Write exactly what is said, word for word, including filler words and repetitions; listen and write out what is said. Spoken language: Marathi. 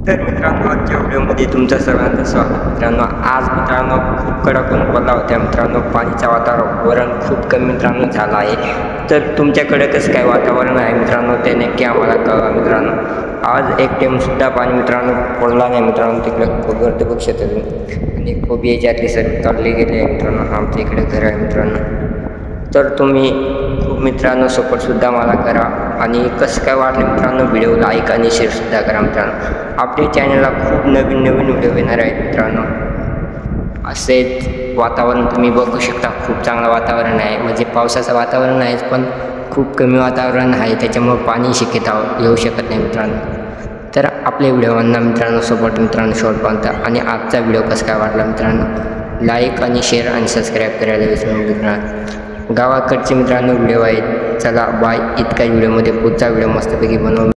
तर मित्रांनो, आजच्या व्हिडिओमध्ये तुमचं सर्वांचं स्वागत. मित्रांनो, आज मित्रांनो खूप कडक ऊन पडला होता. मित्रांनो, पाणीचं वातावरण खूप कमी मित्रांनो झालं आहे. तर तुमच्याकडे कसं काय वातावरण आहे मित्रांनो, ते नक्की आम्हाला कळवा. मित्रांनो, आज एक टेमसुद्धा पाणी मित्रांनो पडला नाही. मित्रांनो, तिकडे गर्दभूक शेतातून आणि खूप याच्यातली सर्व चालली गेली आहे. मित्रांनो, आमच्या इकडे घर आहे. मित्रांनो, तर तुम्ही खूप मित्रांनो सपोर्टसुद्धा मला करा आणि कसं काय वाटलं मित्रांनो, व्हिडिओ लाईक आणि शेअरसुद्धा करा. मित्रांनो, आपल्या चॅनलला खूप नवीन नवीन व्हिडिओ येणार आहेत. मित्रांनो, असेच वातावरण तुम्ही बघू शकता. खूप चांगलं वातावरण आहे, म्हणजे पावसाचं वातावरण आहेच, पण खूप कमी वातावरण आहे, त्याच्यामुळे पाणी शक्यता येऊ शकत नाही. मित्रांनो, तर आपल्या व्हिडिओवांना मित्रांनो सपोर्ट मित्रांनो शेवटपर्यंत. आणि आजचा व्हिडिओ कसं काय वाटला मित्रांनो, लाईक आणि शेअर आणि सबस्क्राईब करायला विसरू नका. मित्रांनो, गावाकडचे मित्रांनो व्हिडिओ आहेत. चला बाय. इतक्या व्हिडिओमध्ये पुढचा व्हिडिओ मस्तपैकी बनवून